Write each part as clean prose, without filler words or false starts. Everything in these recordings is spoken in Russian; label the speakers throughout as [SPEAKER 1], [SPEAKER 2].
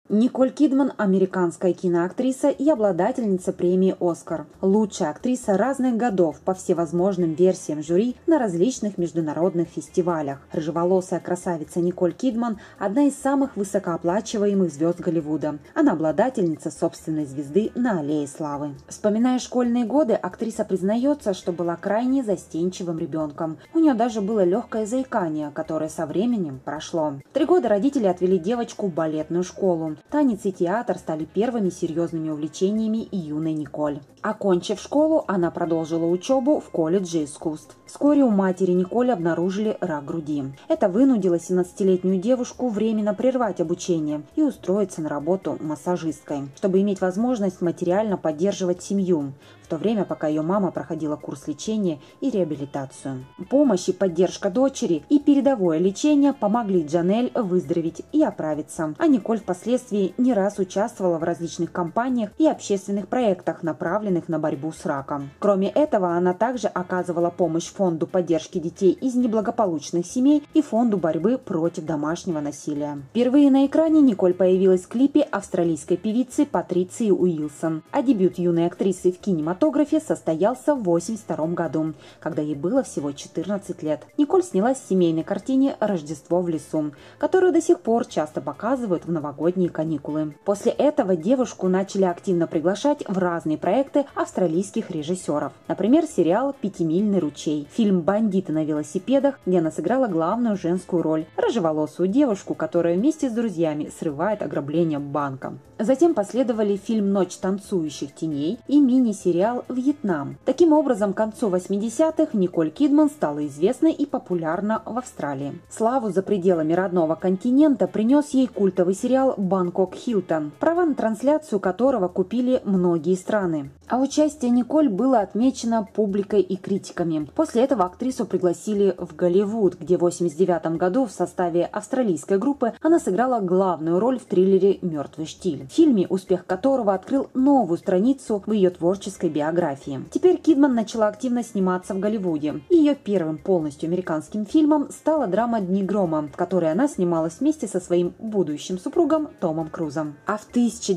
[SPEAKER 1] Николь Кидман – американская киноактриса и обладательница премии «Оскар». Лучшая актриса разных годов по всевозможным версиям жюри на различных международных фестивалях. Рыжеволосая красавица Николь Кидман – одна из самых высокооплачиваемых звезд Голливуда. Она обладательница собственной звезды на Аллее Славы. Вспоминая школьные годы, актриса признается, что была крайне застенчивым ребенком. У нее даже было легкое заикание, которое со временем прошло. В 3 года родители отвели девочку в балетную школу. Танец и театр стали первыми серьезными увлечениями юной Николь. Окончив школу, она продолжила учебу в колледже искусств. Вскоре у матери Николь обнаружили рак груди. Это вынудило 17-летнюю девушку временно прервать обучение и устроиться на работу массажисткой, чтобы иметь возможность материально поддерживать семью, в то время, пока ее мама проходила курс лечения и реабилитацию. Помощь и поддержка дочери и передовое лечение помогли Джанель выздороветь и оправиться, а Николь впоследствии не раз участвовала в различных кампаниях и общественных проектах, направленных на борьбу с раком. Кроме этого, она также оказывала помощь Фонду поддержки детей из неблагополучных семей и Фонду борьбы против домашнего насилия. Впервые на экране Николь появилась в клипе австралийской певицы Патриции Уилсон, а дебют юной актрисы в кинематографе состоялся в 1982 году, когда ей было всего 14 лет. Николь снялась в семейной картине «Рождество в лесу», которую до сих пор часто показывают в новогодние каникулы. После этого девушку начали активно приглашать в разные проекты австралийских режиссеров. Например, сериал «Пятимильный ручей», фильм «Бандиты на велосипедах», где она сыграла главную женскую роль – рыжеволосую девушку, которая вместе с друзьями срывает ограбление банка. Затем последовали фильм «Ночь танцующих теней» и мини-сериал «Вьетнам». Таким образом, к концу 80-х Николь Кидман стала известной и популярна в Австралии. Славу за пределами родного континента принес ей культовый сериал «Бангкок Хилтон», права на трансляцию которого купили многие страны. А участие Николь было отмечено публикой и критиками. После этого актрису пригласили в Голливуд, где в 1989 году в составе австралийской группы она сыграла главную роль в триллере «Мертвый штиль», в фильме, успех которого открыл новую страницу в ее творческой биографии. Теперь Кидман начала активно сниматься в Голливуде. И ее первым полностью американским фильмом стала драма «Дни грома», в которой она снималась вместе со своим будущим супругом Томом Крузом. А в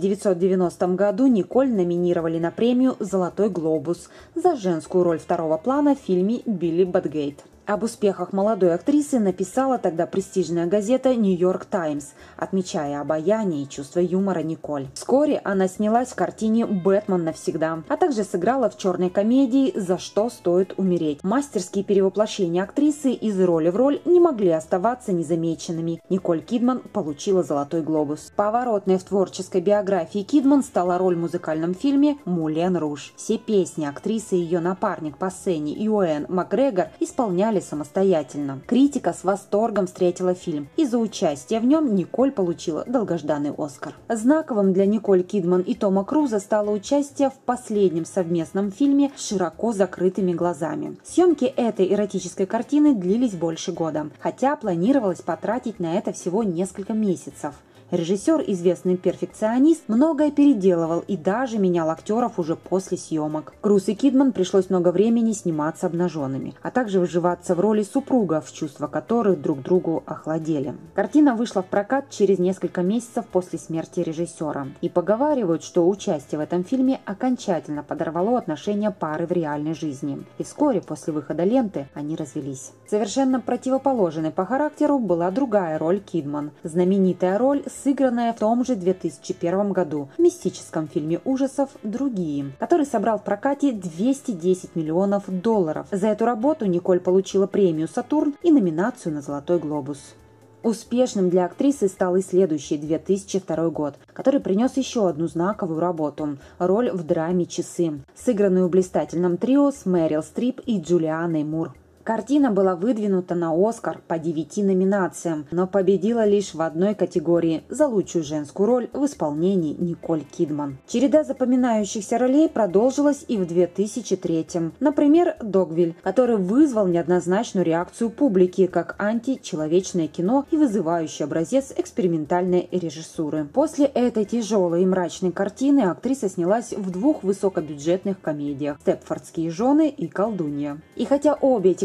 [SPEAKER 1] 1990 году Николь номинировали на премию «Золотой глобус» за женскую роль второго плана в фильме «Билли Батгейт». Об успехах молодой актрисы написала тогда престижная газета «Нью-Йорк Таймс», отмечая обаяние и чувство юмора Николь. Вскоре она снялась в картине «Бэтмен навсегда», а также сыграла в черной комедии «За что стоит умереть». Мастерские перевоплощения актрисы из роли в роль не могли оставаться незамеченными. Николь Кидман получила «Золотой глобус». Поворотной в творческой биографии Кидман стала роль в музыкальном фильме «Мулен Руж». Все песни актрисы и ее напарник по сцене Юэн Макгрегор исполняли самостоятельно. Критика с восторгом встретила фильм, и за участие в нем Николь получила долгожданный «Оскар». Знаковым для Николь Кидман и Тома Круза стало участие в последнем совместном фильме с широко закрытыми глазами. Съемки этой эротической картины длились больше года, хотя планировалось потратить на это всего несколько месяцев. Режиссер, известный перфекционист, многое переделывал и даже менял актеров уже после съемок. Круз и Кидман пришлось много времени сниматься обнаженными, а также вживаться в роли супругов, чувства которых друг другу охладели. Картина вышла в прокат через несколько месяцев после смерти режиссера. И поговаривают, что участие в этом фильме окончательно подорвало отношения пары в реальной жизни. И вскоре после выхода ленты они развелись. Совершенно противоположной по характеру была другая роль Кидман. Знаменитая роль, сыгранная в том же 2001 году в мистическом фильме ужасов «Другие», который собрал в прокате $210 миллионов. За эту работу Николь получила премию «Сатурн» и номинацию на «Золотой глобус». Успешным для актрисы стал и следующий 2002 год, который принес еще одну знаковую работу – роль в драме «Часы», сыгранную в блистательном трио с Мэрил Стрип и Джулианой Мур. Картина была выдвинута на «Оскар» по 9 номинациям, но победила лишь в одной категории – за лучшую женскую роль в исполнении Николь Кидман. Череда запоминающихся ролей продолжилась и в 2003-м. Например, «Догвиль», который вызвал неоднозначную реакцию публики как античеловечное кино и вызывающий образец экспериментальной режиссуры. После этой тяжелой и мрачной картины актриса снялась в 2 высокобюджетных комедиях – «Степфордские жены» и «Колдунья». И хотя обе эти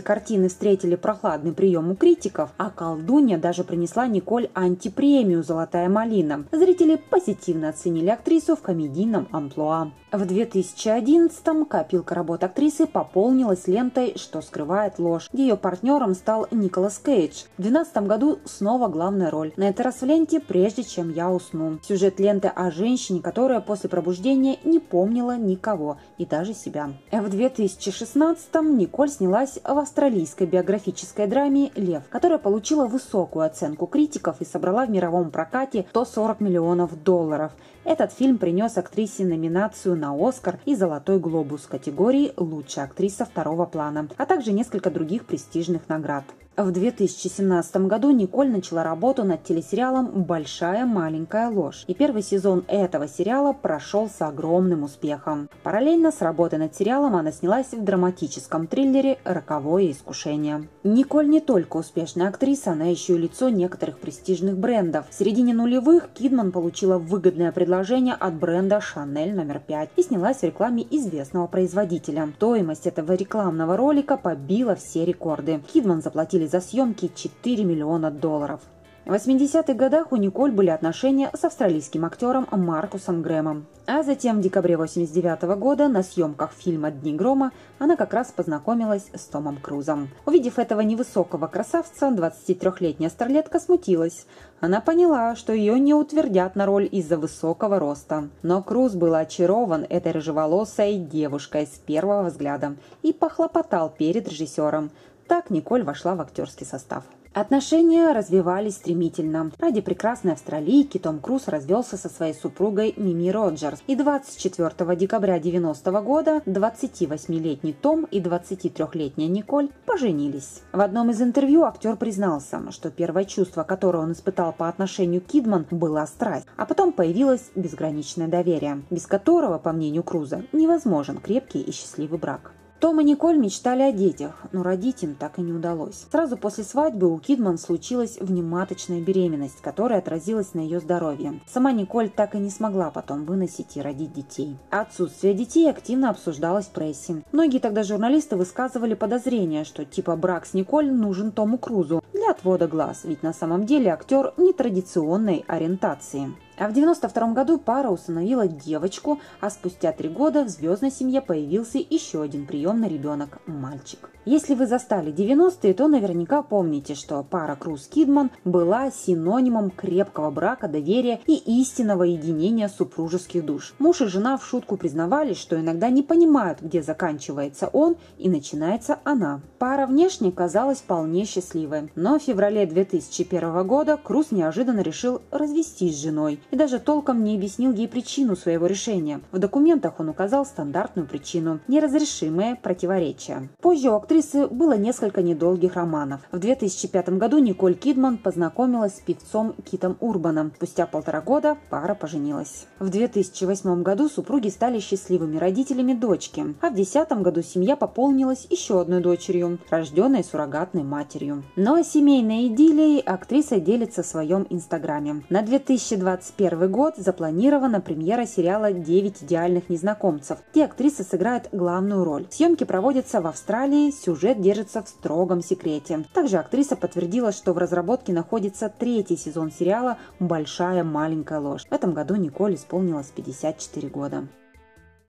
[SPEAKER 1] картины встретили прохладный прием у критиков, а «Колдунья» даже принесла Николь антипремию «Золотая малина». Зрители позитивно оценили актрису в комедийном амплуа. В 2011-м копилка работ актрисы пополнилась лентой «Что скрывает ложь», где ее партнером стал Николас Кейдж. В 2012 году снова главная роль, на этот раз в ленте «Прежде чем я усну». Сюжет ленты о женщине, которая после пробуждения не помнила никого и даже себя. В 2016-м Николь снялась в австралийской биографической драме «Лев», которая получила высокую оценку критиков и собрала в мировом прокате $140 миллионов. Этот фильм принес актрисе номинацию на «Оскар» и «Золотой глобус» в категории «Лучшая актриса второго плана», а также несколько других престижных наград. В 2017 году Николь начала работу над телесериалом «Большая маленькая ложь», и первый сезон этого сериала прошел с огромным успехом. Параллельно с работой над сериалом она снялась в драматическом триллере «Роковое искушение». Николь не только успешная актриса, она еще и лицо некоторых престижных брендов. В середине нулевых Кидман получила выгодное предложение от бренда Chanel No. 5 и снялась в рекламе известного производителя. Стоимость этого рекламного ролика побила все рекорды. Кидман заплатили за съемки $4 миллиона. В 80-х годах у Николь были отношения с австралийским актером Маркусом Грэмом. А затем в декабре 1989 года на съемках фильма «Дни грома» она как раз познакомилась с Томом Крузом. Увидев этого невысокого красавца, 23-летняя старлетка смутилась. Она поняла, что ее не утвердят на роль из-за высокого роста. Но Круз был очарован этой рыжеволосой девушкой с первого взгляда и похлопотал перед режиссером. Так Николь вошла в актерский состав. Отношения развивались стремительно. Ради прекрасной австралийки Том Круз развелся со своей супругой Мими Роджерс. И 24 декабря 1990 года 28-летний Том и 23-летняя Николь поженились. В одном из интервью актер признался, что первое чувство, которое он испытал по отношению к Кидман, была страсть. А потом появилось безграничное доверие, без которого, по мнению Круза, невозможен крепкий и счастливый брак. Том и Николь мечтали о детях, но родить им так и не удалось. Сразу после свадьбы у Кидман случилась внематочная беременность, которая отразилась на ее здоровье. Сама Николь так и не смогла потом выносить и родить детей. Отсутствие детей активно обсуждалось в прессе. Многие тогда журналисты высказывали подозрения, что типа брак с Николь нужен Тому Крузу для отвода глаз, ведь на самом деле актер нетрадиционной ориентации. А в 1992 году пара усыновила девочку, а спустя 3 года в звездной семье появился еще один приемный ребенок – мальчик. Если вы застали 90-е, то наверняка помните, что пара Круз-Кидман была синонимом крепкого брака, доверия и истинного единения супружеских душ. Муж и жена в шутку признавались, что иногда не понимают, где заканчивается он и начинается она. Пара внешне казалась вполне счастливой, но в феврале 2001 года Круз неожиданно решил развестись с женой и даже толком не объяснил ей причину своего решения. В документах он указал стандартную причину – неразрешимое противоречие. Позже у актрисы было несколько недолгих романов. В 2005 году Николь Кидман познакомилась с певцом Китом Урбаном. Спустя 1,5 года пара поженилась. В 2008 году супруги стали счастливыми родителями дочки, а в 2010 году семья пополнилась еще одной дочерью, рожденной суррогатной матерью. Но семейной идиллией актриса делится в своем инстаграме. На 2021 год запланирована премьера сериала «9 идеальных незнакомцев», где актриса сыграет главную роль. Съемки проводятся в Австралии, сюжет держится в строгом секрете. Также актриса подтвердила, что в разработке находится 3-й сезон сериала «Большая маленькая ложь». В этом году Николь исполнилось 54 года.